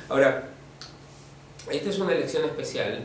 Ahora, esta es una elección especial.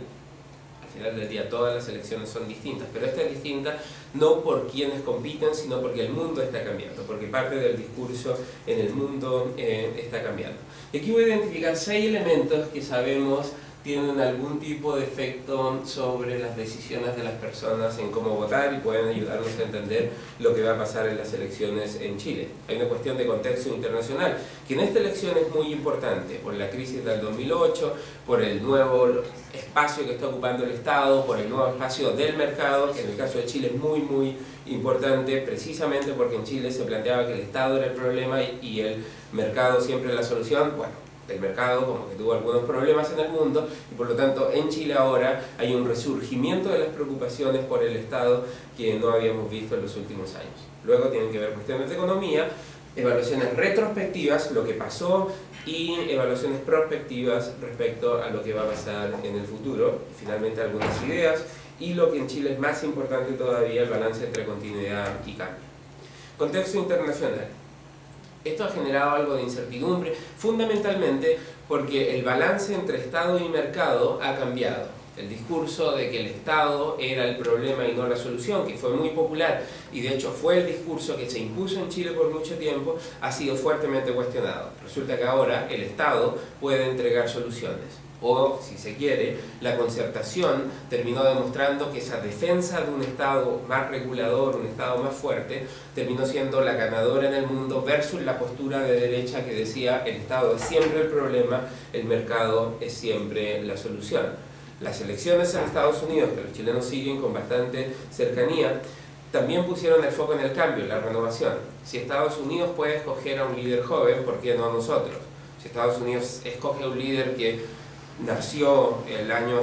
Al final del día todas las elecciones son distintas, pero esta es distinta no por quienes compiten, sino porque el mundo está cambiando, porque parte del discurso en el mundo está cambiando. Y aquí voy a identificar 6 elementos que sabemos tienen algún tipo de efecto sobre las decisiones de las personas en cómo votar y pueden ayudarnos a entender lo que va a pasar en las elecciones en Chile. Hay una cuestión de contexto internacional, que en esta elección es muy importante, por la crisis del 2008, por el nuevo espacio que está ocupando el Estado, por el nuevo espacio del mercado, que en el caso de Chile es muy, muy importante, precisamente porque en Chile se planteaba que el Estado era el problema y el mercado siempre la solución. Bueno, el mercado como que tuvo algunos problemas en el mundo y por lo tanto en Chile ahora hay un resurgimiento de las preocupaciones por el Estado que no habíamos visto en los últimos años. Luego tienen que ver cuestiones de economía, evaluaciones retrospectivas, lo que pasó, y evaluaciones prospectivas respecto a lo que va a pasar en el futuro, y finalmente algunas ideas, y lo que en Chile es más importante todavía, el balance entre continuidad y cambio. Contexto internacional. Esto ha generado algo de incertidumbre, fundamentalmente porque el balance entre Estado y mercado ha cambiado. El discurso de que el Estado era el problema y no la solución, que fue muy popular y de hecho fue el discurso que se impuso en Chile por mucho tiempo, ha sido fuertemente cuestionado. Resulta que ahora el Estado puede entregar soluciones. O, si se quiere, la concertación terminó demostrando que esa defensa de un Estado más regulador, un Estado más fuerte, terminó siendo la ganadora en el mundo versus la postura de derecha que decía el Estado es siempre el problema, el mercado es siempre la solución. Las elecciones en Estados Unidos, que los chilenos siguen con bastante cercanía, también pusieron el foco en el cambio, en la renovación. Si Estados Unidos puede escoger a un líder joven, ¿por qué no nosotros? Si Estados Unidos escoge a un líder que nació el año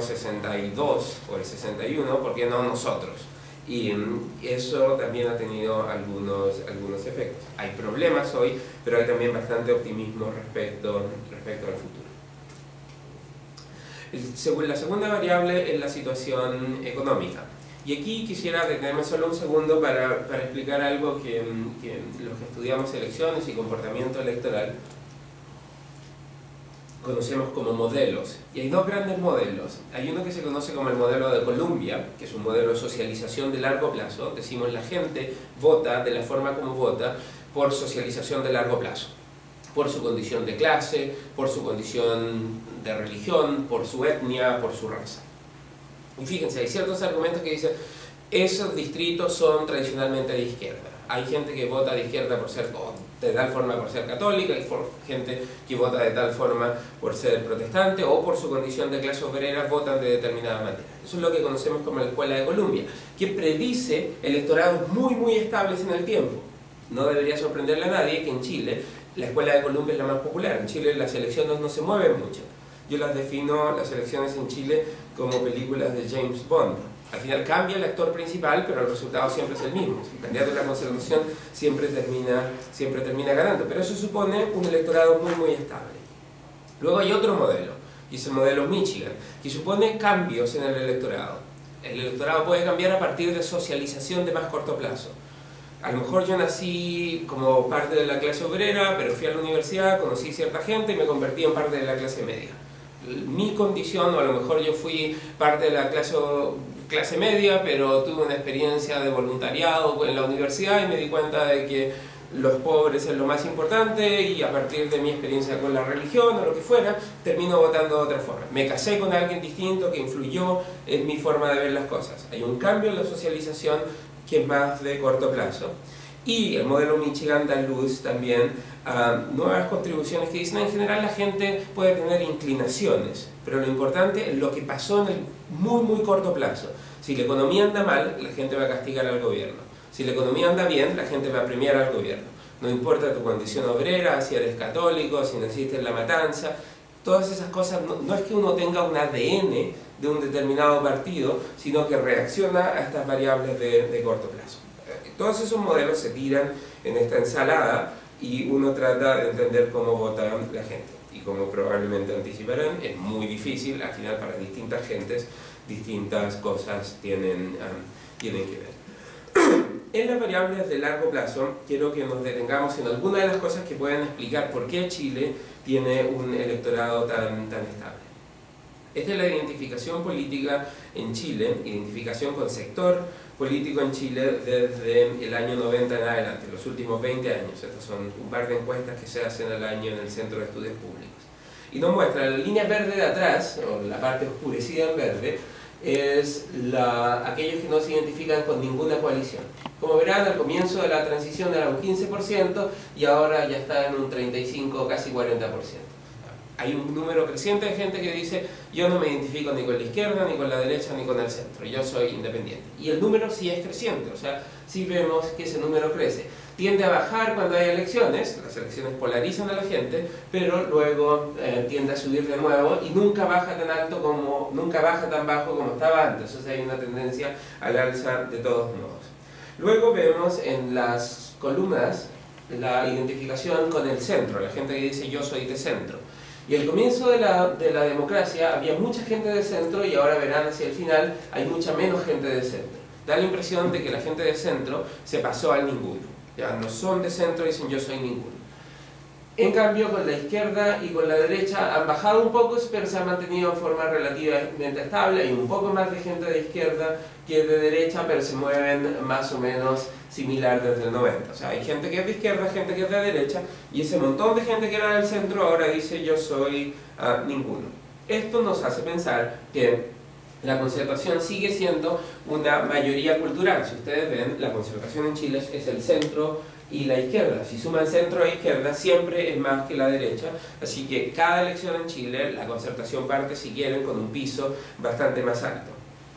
62 o el 61, ¿por qué no nosotros? Y eso también ha tenido algunos efectos. Hay problemas hoy, pero hay también bastante optimismo respecto al futuro. La segunda variable es la situación económica. Y aquí quisiera detenerme solo un segundo para explicar algo que los que estudiamos elecciones y comportamiento electoral conocemos como modelos, y hay 2 grandes modelos. Hay uno que se conoce como el modelo de Columbia, que es un modelo de socialización de largo plazo. Decimos la gente vota de la forma como vota por socialización de largo plazo, por su condición de clase, por su condición de religión, por su etnia, por su raza. Y fíjense, hay ciertos argumentos que dicen esos distritos son tradicionalmente de izquierda. Hay gente que vota de izquierda por ser de tal forma por ser católica, hay gente que vota de tal forma por ser protestante o por su condición de clase obrera votan de determinada manera. Eso es lo que conocemos como la Escuela de Columbia, que predice electorados muy muy estables en el tiempo. No debería sorprenderle a nadie que en Chile la Escuela de Columbia es la más popular. En Chile las elecciones no se mueven mucho. Yo las defino, las elecciones en Chile, como películas de James Bond. Al final cambia el actor principal, pero el resultado siempre es el mismo. El candidato de la conservación siempre termina ganando, pero eso supone un electorado muy muy estable. Luego hay otro modelo, y es el modelo Michigan, que supone cambios en el electorado. El electorado puede cambiar a partir de socialización de más corto plazo. A lo mejor yo nací como parte de la clase obrera, pero fui a la universidad, conocí cierta gente y me convertí en parte de la clase media. Mi condición, o a lo mejor yo fui parte de la clase media, pero tuve una experiencia de voluntariado en la universidad y me di cuenta de que los pobres es lo más importante, y a partir de mi experiencia con la religión o lo que fuera, termino votando de otra forma. Me casé con alguien distinto que influyó en mi forma de ver las cosas. Hay un cambio en la socialización que es más de corto plazo. Y el modelo Michigan da luz también a nuevas contribuciones que dicen en general la gente puede tener inclinaciones, pero lo importante es lo que pasó en el muy muy corto plazo. Si la economía anda mal, la gente va a castigar al gobierno. Si la economía anda bien, la gente va a premiar al gobierno. No importa tu condición obrera, si eres católico, si naciste en La Matanza, todas esas cosas, no es que uno tenga un ADN de un determinado partido, sino que reacciona a estas variables de corto plazo. Todos esos modelos se tiran en esta ensalada y uno trata de entender cómo vota la gente. Y como probablemente anticiparán, es muy difícil, al final para distintas gentes, distintas cosas tienen que ver. En las variables de largo plazo, quiero que nos detengamos en algunas de las cosas que pueden explicar por qué Chile tiene un electorado tan estable. Esta es la identificación política en Chile, identificación con sector político en Chile desde el año 90 en adelante, los últimos 20 años. Estas son un par de encuestas que se hacen al año en el Centro de Estudios Públicos. Y nos muestra la línea verde de atrás, o la parte oscurecida en verde, es aquellos que no se identifican con ninguna coalición. Como verán, al comienzo de la transición era un 15% y ahora ya está en un 35, casi 40%. Hay un número creciente de gente que dice: yo no me identifico ni con la izquierda, ni con la derecha, ni con el centro, yo soy independiente. Y el número sí es creciente, o sea, sí vemos que ese número crece. Tiende a bajar cuando hay elecciones, las elecciones polarizan a la gente, pero luego tiende a subir de nuevo y nunca baja tan bajo como estaba antes, o sea, hay una tendencia al alza de todos modos. Luego vemos en las columnas la identificación con el centro, la gente que dice: yo soy de centro. Y al comienzo de la democracia había mucha gente de centro y ahora verán hacia el final hay mucha menos gente de centro. Da la impresión de que la gente de centro se pasó al ninguno. Ya no son de centro y dicen: yo soy ninguno. En cambio, con la izquierda y con la derecha han bajado un poco, pero se han mantenido en forma relativamente estable. Hay un poco más de gente de izquierda que de derecha, pero se mueven más o menos similar desde el 90. O sea, hay gente que es de izquierda, gente que es de derecha, y ese montón de gente que era del centro ahora dice: yo soy ninguno. Esto nos hace pensar que la concertación sigue siendo una mayoría cultural. Si ustedes ven, la concertación en Chile es el centro y la izquierda. Si suman centro e izquierda, siempre es más que la derecha. Así que cada elección en Chile, la concertación parte, si quieren, con un piso bastante más alto.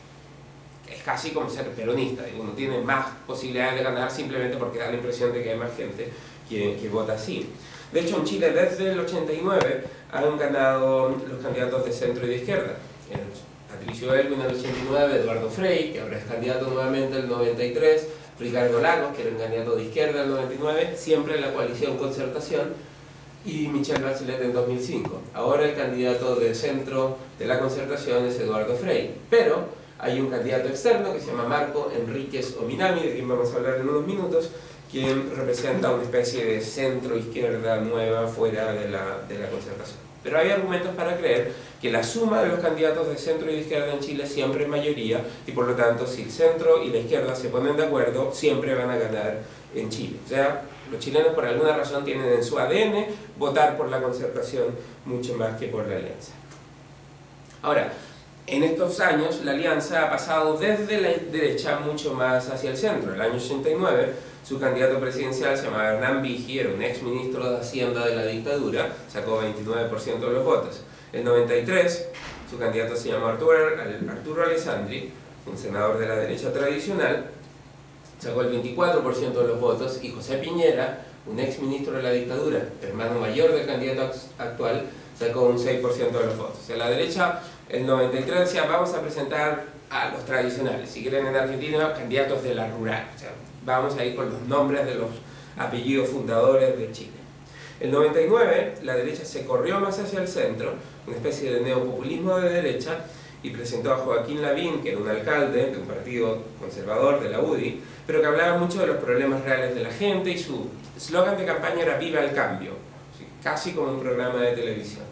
Es casi como ser peronista. Uno tiene más posibilidades de ganar simplemente porque da la impresión de que hay más gente que vota así. De hecho, en Chile desde el 89 han ganado los candidatos de centro y de izquierda. Patricio Elwin en el 89, Eduardo Frei, que ahora es candidato nuevamente en el 93, Ricardo Lagos, que era un candidato de izquierda en el 99, siempre en la coalición Concertación, y Michelle Bachelet en 2005. Ahora el candidato de centro de la Concertación es Eduardo Frei, pero hay un candidato externo que se llama Marco Enríquez Ominami, de quien vamos a hablar en unos minutos, quien representa una especie de centro-izquierda nueva fuera de la Concertación. Pero hay argumentos para creer que la suma de los candidatos de centro y de izquierda en Chile siempre es mayoría, y por lo tanto, si el centro y la izquierda se ponen de acuerdo, siempre van a ganar en Chile. O sea, los chilenos por alguna razón tienen en su ADN votar por la Concertación mucho más que por la Alianza. Ahora, en estos años la Alianza ha pasado desde la derecha mucho más hacia el centro. El año 89, su candidato presidencial se llamaba Hernán Vigi, era un ex ministro de Hacienda de la dictadura, sacó 29% de los votos. En 93, su candidato se llamó Arturo Alessandri, un senador de la derecha tradicional, sacó el 24% de los votos, y José Piñera, un ex ministro de la dictadura, hermano mayor del candidato actual, sacó un 6% de los votos. O sea, la derecha, en 93 decía: vamos a presentar a los tradicionales, si quieren en Argentina, candidatos de la rural. O sea, vamos a ir con los nombres de los apellidos fundadores de Chile. En 99, la derecha se corrió más hacia el centro, una especie de neopopulismo de derecha, y presentó a Joaquín Lavín, que era un alcalde de un partido conservador de la UDI, pero que hablaba mucho de los problemas reales de la gente, y su eslogan de campaña era "Viva el cambio", casi como un programa de televisión.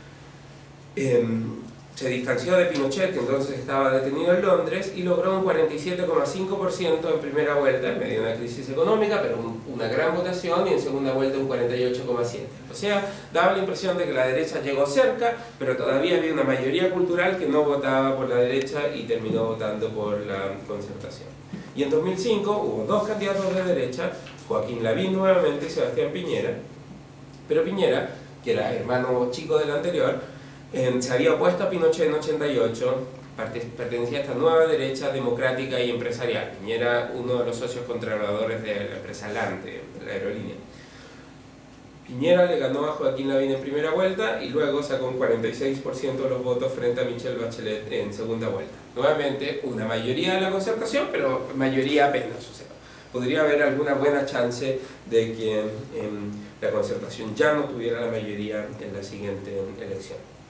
Se distanció de Pinochet, que entonces estaba detenido en Londres, y logró un 47,5% en primera vuelta, en medio de una crisis económica, pero una gran votación, y en segunda vuelta un 48,7%. O sea, daba la impresión de que la derecha llegó cerca, pero todavía había una mayoría cultural que no votaba por la derecha y terminó votando por la Concertación. Y en 2005 hubo dos candidatos de derecha, Joaquín Lavín nuevamente y Sebastián Piñera, pero Piñera, que era hermano chico del anterior, se había opuesto a Pinochet en 88, pertenecía a esta nueva derecha democrática y empresarial. Piñera, uno de los socios controladores de la empresa Lante, de la aerolínea. Piñera le ganó a Joaquín Lavín en primera vuelta y luego sacó un 46% de los votos frente a Michelle Bachelet en segunda vuelta. Nuevamente, una mayoría de la Concertación, pero mayoría apenas. O sea, podría haber alguna buena chance de que la Concertación ya no tuviera la mayoría en la siguiente elección.